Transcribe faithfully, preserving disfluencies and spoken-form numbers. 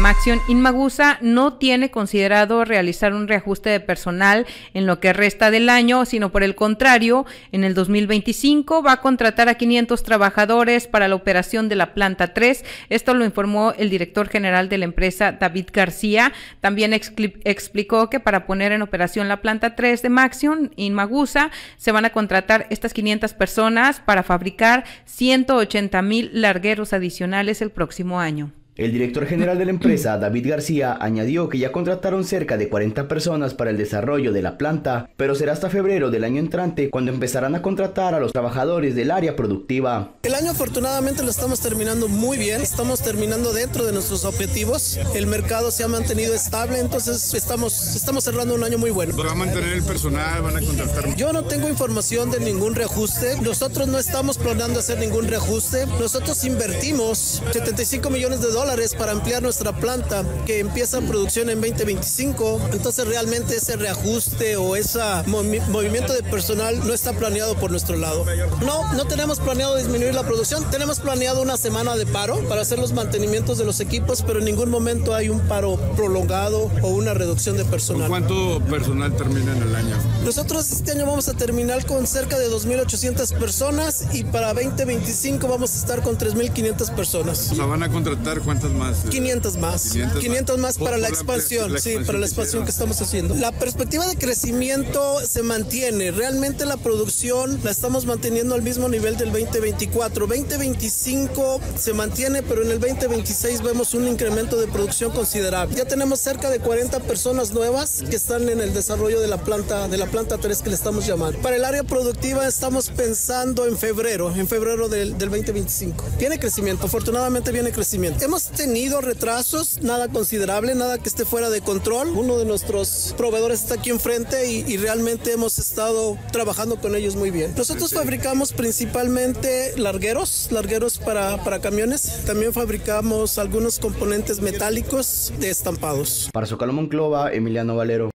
Maxion Inmagusa no tiene considerado realizar un reajuste de personal en lo que resta del año, sino por el contrario, en el dos mil veinticinco va a contratar a quinientos trabajadores para la operación de la planta tres. Esto lo informó el director general de la empresa, David García. También expli explicó que para poner en operación la planta tres de Maxion Inmagusa se van a contratar estas quinientas personas para fabricar ciento ochenta mil largueros adicionales el próximo año. El director general de la empresa, David García, añadió que ya contrataron cerca de cuarenta personas para el desarrollo de la planta, pero será hasta febrero del año entrante cuando empezarán a contratar a los trabajadores del área productiva. El año afortunadamente lo estamos terminando muy bien, estamos terminando dentro de nuestros objetivos, el mercado se ha mantenido estable, entonces estamos, estamos cerrando un año muy bueno. ¿Va a mantener el personal? ¿Van a contratar? Yo no tengo información de ningún reajuste, nosotros no estamos planeando hacer ningún reajuste, nosotros invertimos setenta y cinco millones de dólares para ampliar nuestra planta que empieza producción en veinte veinticinco, entonces realmente ese reajuste o ese movi movimiento de personal no está planeado por nuestro lado. No, no tenemos planeado disminuir la producción, tenemos planeado una semana de paro para hacer los mantenimientos de los equipos, pero en ningún momento hay un paro prolongado o una reducción de personal. ¿Cuánto personal termina en el año? Nosotros este año vamos a terminar con cerca de dos mil ochocientas personas y para veinte veinticinco vamos a estar con tres mil quinientas personas. O sea, ¿van a contratar cuántas más? quinientas más. quinientas, quinientas más para la expansión, la sí, para la expansión que estamos haciendo. La perspectiva de crecimiento se mantiene. Realmente la producción la estamos manteniendo al mismo nivel del veinte veinticuatro. veinte veinticinco se mantiene, pero en el veinte veintiséis vemos un incremento de producción considerable. Ya tenemos cerca de cuarenta personas nuevas que están en el desarrollo de la planta, de la planta tres que le estamos llamando. Para el área productiva estamos pensando en febrero, en febrero del, del veinte veinticinco. Viene crecimiento, afortunadamente viene crecimiento. Hemos tenido retrasos, nada considerable, nada que esté fuera de control. Uno de nuestros proveedores está aquí enfrente y, y realmente hemos estado trabajando con ellos muy bien. Nosotros fabricamos principalmente largueros, largueros para, para camiones. También fabricamos algunos componentes metálicos de estampados. Para Zócalo Monclova, Emiliano Valero.